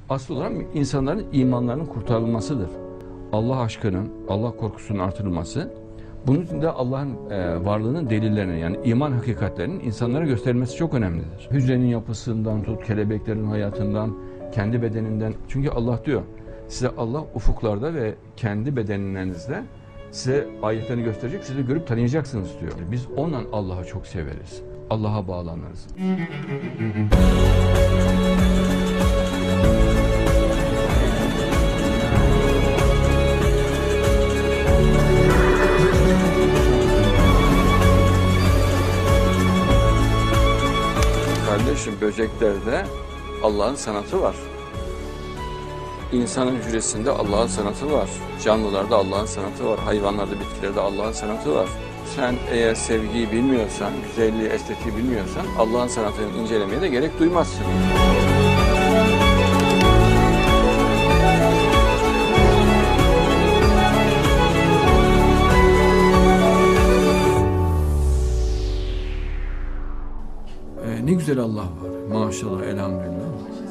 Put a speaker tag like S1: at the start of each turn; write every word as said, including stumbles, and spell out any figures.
S1: asıl olan insanların imanlarının kurtarılmasıdır. Allah aşkının, Allah korkusunun artırılması, bunun için de Allah'ın e, varlığının delillerinin, yani iman hakikatlerinin insanlara gösterilmesi çok önemlidir. Hücrenin yapısından tut, kelebeklerin hayatından, kendi bedeninden. Çünkü Allah diyor, size Allah ufuklarda ve kendi bedeninizde size ayetlerini gösterecek, siz de görüp tanıyacaksınız diyor. Biz ondan Allah'ı çok severiz. Allah'a bağlanırız. Kardeşim, böceklerde Allah'ın sanatı var. İnsanın hücresinde Allah'ın sanatı var. Canlılarda Allah'ın sanatı var. Hayvanlarda, bitkilerde Allah'ın sanatı var. Sen eğer sevgiyi bilmiyorsan, güzelliği, estetiği bilmiyorsan Allah'ın sanatını incelemeye de gerek duymazsın. Ee, ne güzel Allah var. Maşallah, elhamdülillah.